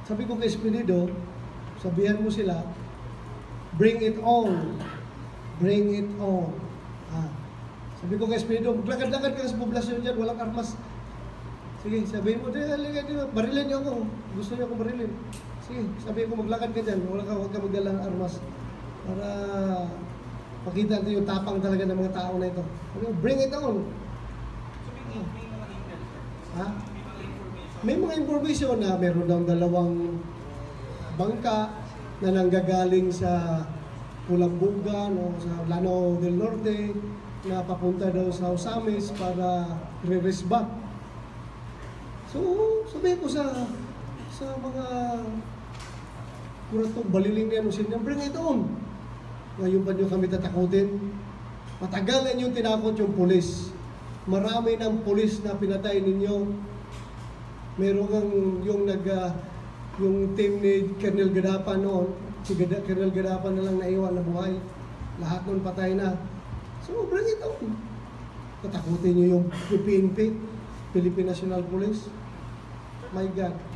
Sabi ko kay Espinido, sabihan mo sila, bring it on. Bring it on. Sabi ko kay Espinido, maglakad-lakad ka sa poblasyon dyan, walang armas. Sige, sabihin mo, barilin niyo ako. Gusto niyo ako barilin. Sige, sabihin ko, maglakad ka dyan, huwag ka magdala ng armas. Para pakita natin yung tapang talaga ng mga tao na ito. Bring it on. May mga information na meron daw dalawang bangka na nanggagaling sa Pulambugan o sa Lanao del Norte na papunta daw sa Osamis para re-race back. So, sabihin ko sa mga kuratong baliling na yan, bring it on. Ngayon pa nyo kami tatakutin? Matagal na nyo tinakot yung pulis. Marami ng pulis na pinatay ninyo. Meron kang yung team ni Colonel Gadapan noon, si Colonel Gadapan na lang naiwan na buhay. Lahat noon patay na. So, bring it on. Tatakutin nyo yung PNP, Philippine National Police. My God.